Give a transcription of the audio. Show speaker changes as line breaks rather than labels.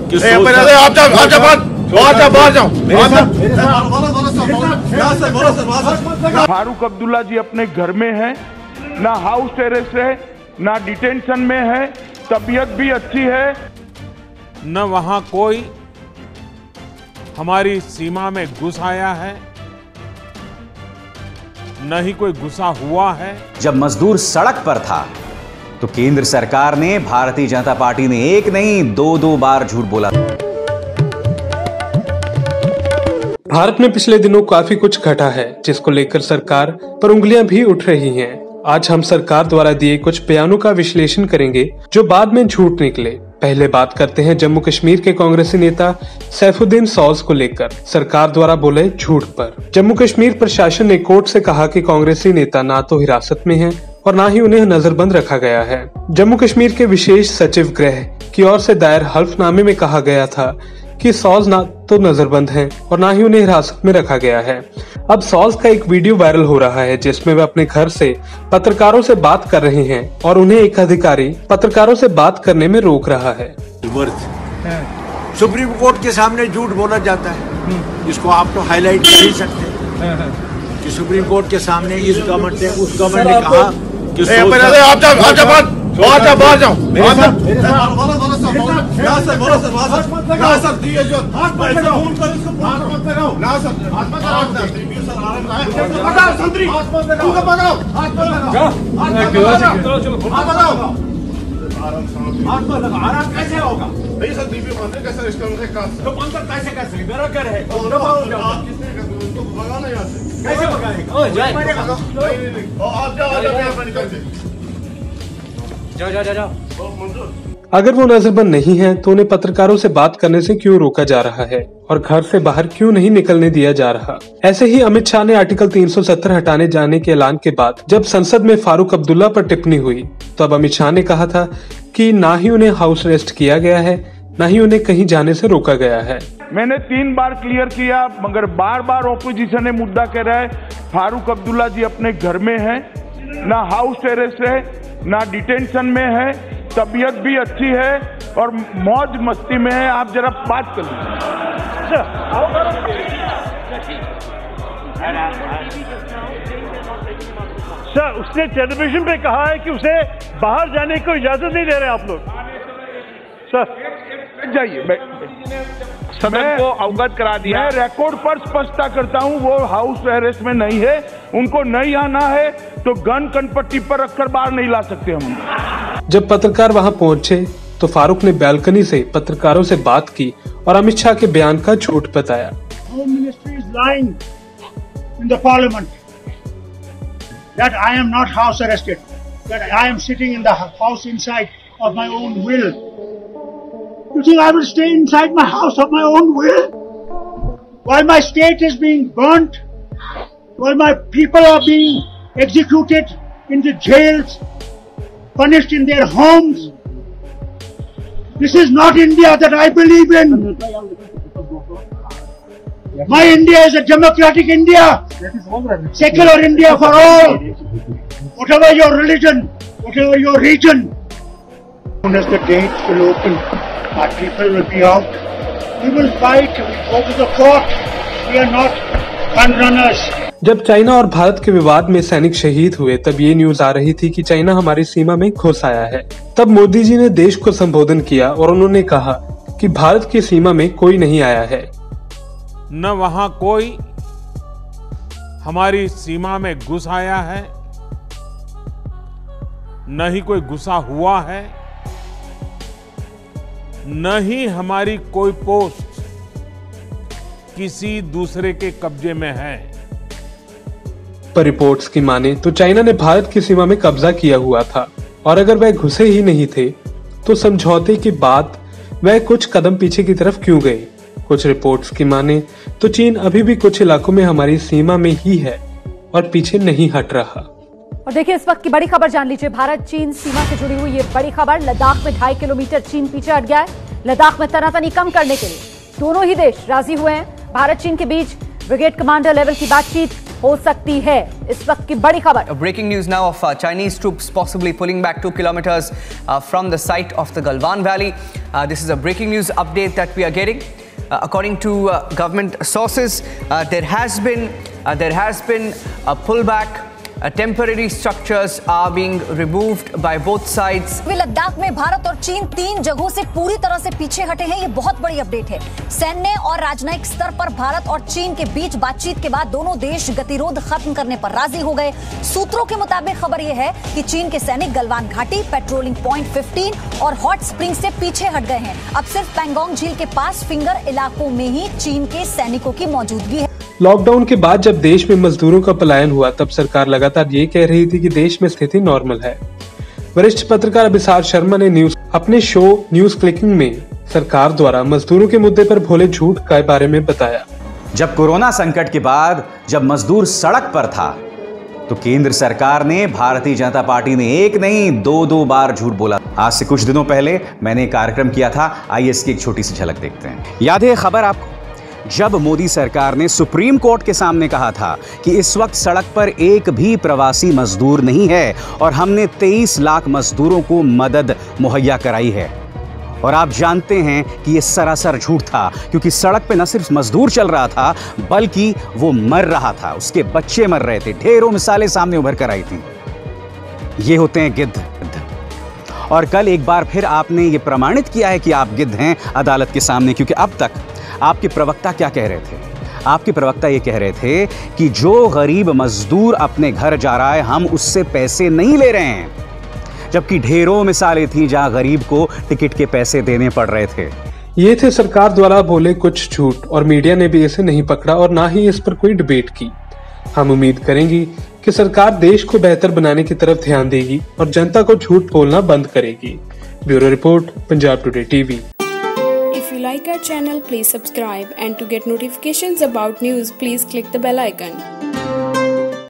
फारूक अब्दुल्ला जी अपने घर में हैं, ना हाउस अरेस्ट है, ना डिटेंशन में है, तबीयत भी अच्छी है।
न वहां कोई हमारी सीमा में घुस आया है, न ही कोई घुसा हुआ है।
जब मजदूर सड़क पर था तो केंद्र सरकार ने, भारतीय जनता पार्टी ने एक नहीं दो बार झूठ बोला।
भारत में पिछले दिनों काफी कुछ घटा है, जिसको लेकर सरकार पर उंगलियां भी उठ रही हैं। आज हम सरकार द्वारा दिए कुछ बयानों का विश्लेषण करेंगे जो बाद में झूठ निकले। पहले बात करते हैं जम्मू कश्मीर के कांग्रेसी नेता सैफुद्दीन सॉज को लेकर सरकार द्वारा बोले झूठ पर। जम्मू कश्मीर प्रशासन ने कोर्ट से कहा कि कांग्रेसी नेता ना तो हिरासत में हैं और ना ही उन्हें नजरबंद रखा गया है। जम्मू कश्मीर के विशेष सचिव गृह की ओर से दायर हल्फनामे में कहा गया था कि सॉज ना तो नजरबंद हैं और ना ही उन्हें हिरासत में रखा गया है। अब सॉज का एक वीडियो वायरल हो रहा है जिसमें वे अपने घर से पत्रकारों से बात कर रहे हैं और उन्हें एक अधिकारी पत्रकारों से बात करने में रोक रहा है।
सुप्रीम कोर्ट के सामने झूठ बोला जाता है, जिसको आप तो हाईलाइट कर ही सकते कि सुप्रीम कोर्ट के सामने इस गवर्नमेंट ने, उस गवर्नमेंट ने कहा कि
कैसे होगा? नहीं सर, बीपी मंदिर कैसे रिश्ता तो मंदिर कैसे कैसे मेरा घर है, उनको भगाना यहाँ से कैसे भगाएगा? आप जाओ।
अगर वो नजरबंद नहीं है तो उन्हें पत्रकारों से बात करने से क्यों रोका जा रहा है और घर से बाहर क्यों नहीं निकलने दिया जा रहा? ऐसे ही अमित शाह ने आर्टिकल 370 हटाने जाने के ऐलान के बाद जब संसद में फारूक अब्दुल्ला पर टिप्पणी हुई तो अब अमित शाह ने कहा था कि ना ही उन्हें हाउस अरेस्ट किया गया है, ना ही उन्हें कहीं जाने से रोका गया है।
मैंने 3 बार क्लियर किया, मगर बार बार ऑपोजिशन ने मुद्दा कह रहा है फारूक अब्दुल्ला जी अपने घर में हैं, ना हाउस अरेस्ट है, ना डिटेंशन में है, तबीयत भी अच्छी है और मौज मस्ती में है। आप जरा बात कर लीजिए।
सर, उसने टेलीविजन पे कहा है कि उसे बाहर जाने को इजाजत नहीं दे रहे आप लोग। सर
जाइए,
समय को अवगत करा दिया।
मैं रिकॉर्ड पर स्पष्टता करता हूं, वो हाउस अरेस्ट में नहीं है, उनको नहीं आना है तो गन कनपट्टी पर रखकर बाहर नहीं ला सकते हम।
जब पत्रकार वहां पहुंचे तो फारूक ने बालकनी से पत्रकारों से बात की और अमित शाह के बयान का झूठ बताया।
Home ministry is lying in the parliament that I am not house arrested, that I am sitting in the house inside of my own will. You think I will stay inside my house of my own will? While my state is being burnt, while my people are being executed in the jails, punished in their homes. This is not India that I believe in. My India is a democratic India, secular India for all. Whatever your religion, whatever your region. As the gates will open, our people will be out. We will fight. We go to the court. We are not gun runners.
जब China और भारत के विवाद में सैनिक शहीद हुए तब ये न्यूज आ रही थी कि चाइना हमारी सीमा में घुस आया है। तब मोदी जी ने देश को संबोधन किया और उन्होंने कहा कि भारत की सीमा में कोई नहीं आया है।
न वहां कोई हमारी सीमा में घुस आया है, न ही कोई घुसा हुआ है, न ही हमारी कोई पोस्ट किसी दूसरे के कब्जे में है।
पर रिपोर्ट्स की माने तो चाइना ने भारत की सीमा में कब्जा किया हुआ था और अगर वह घुसे ही नहीं थे तो समझौते के बाद वह कुछ कदम पीछे की तरफ क्यों गए? कुछ रिपोर्ट्स की माने तो चीन अभी भी कुछ इलाकों में हमारी सीमा में ही है और पीछे नहीं हट रहा।
और देखिए इस वक्त की बड़ी खबर जान लीजिए। भारत चीन सीमा से जुड़ी हुई ये बड़ी खबर। लद्दाख में 2.5 किलोमीटर चीन पीछे हट गया है। लद्दाख में तनातनी कम करने के लिए दोनों ही देश राजी हुए हैं। भारत चीन के बीच ब्रिगेड कमांडर लेवल की बातचीत हो सकती है। इस वक्त की बड़ी खबर।
Breaking news now of Chinese troops possibly pulling back 2 kilometers from the site of the Galwan Valley. This is a breaking news update that we are getting. According to government sources, there has been a pullback. Temporary structures are being removed by both sides.
Ladakh में भारत और चीन 3 जगहों से पूरी तरह से पीछे हटे हैं। ये बहुत बड़ी अपडेट है। सैन्य और राजनयिक स्तर पर भारत और चीन के बीच बातचीत के बाद दोनों देश गतिरोध खत्म करने पर राजी हो गए। सूत्रों के मुताबिक खबर यह है कि चीन के सैनिक गलवान घाटी, पेट्रोलिंग पॉइंट 15 और हॉट स्प्रिंग से पीछे हट गए हैं। अब सिर्फ पैंगोंग झील के पास फिंगर इलाकों में ही चीन के सैनिकों की मौजूदगी है।
लॉकडाउन के बाद जब देश में मजदूरों का पलायन हुआ तब सरकार लगातार ये कह रही थी कि देश में स्थिति नॉर्मल है। वरिष्ठ पत्रकार अभिसार शर्मा ने अपने शो न्यूज क्लिकिंग में सरकार द्वारा मजदूरों के मुद्दे पर भोले झूठ के बारे में बताया।
जब कोरोना संकट के बाद जब मजदूर सड़क पर था तो केंद्र सरकार ने, भारतीय जनता पार्टी ने एक नहीं 2 बार झूठ बोला। आज से कुछ दिनों पहले मैंने एक कार्यक्रम किया था, आइए इसकी एक छोटी सी झलक देखते हैं। याद है खबर आपको, जब मोदी सरकार ने सुप्रीम कोर्ट के सामने कहा था कि इस वक्त सड़क पर एक भी प्रवासी मजदूर नहीं है और हमने 23 लाख मजदूरों को मदद मुहैया कराई है। और आप जानते हैं कि यह सरासर झूठ था, क्योंकि सड़क पे न सिर्फ मजदूर चल रहा था बल्कि वो मर रहा था, उसके बच्चे मर रहे थे। ढेरों मिसालें सामने उभर कर आई थी। ये होते हैं गिद्ध। और कल एक बार फिर आपने ये प्रमाणित किया है कि आप गिद्ध हैं अदालत के सामने, क्योंकि अब तक आपके प्रवक्ता क्या कह रहे थे? आपके प्रवक्ता ये कह रहे थे कि जो गरीब मजदूर अपने घर जा रहा है हम उससे पैसे नहीं ले रहे हैं, जबकि ढेरों मिसालें थी जहां गरीब को टिकट के पैसे देने पड़ रहे थे।
ये थे सरकार द्वारा बोले कुछ झूठ और मीडिया ने भी इसे नहीं पकड़ा और ना ही इस पर कोई डिबेट की। हम उम्मीद करेंगे कि सरकार देश को बेहतर बनाने की तरफ ध्यान देगी और जनता को झूठ बोलना बंद करेगी। Bureau report, Punjab today TV.
If you like our channel, please subscribe, and to get notifications about news, please click the bell icon.